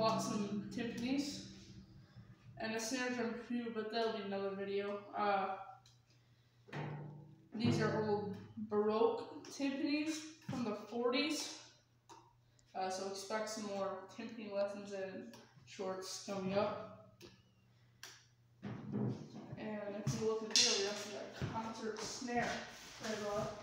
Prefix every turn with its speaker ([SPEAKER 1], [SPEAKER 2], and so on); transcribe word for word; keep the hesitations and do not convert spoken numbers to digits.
[SPEAKER 1] bought some timpanis and a snare drum too, but that'll be another video. Uh, these are old Baroque timpanis from the forties. Uh, so expect some more timpani lessons and shorts coming up. And if you look at here, we also got a concert snare right above.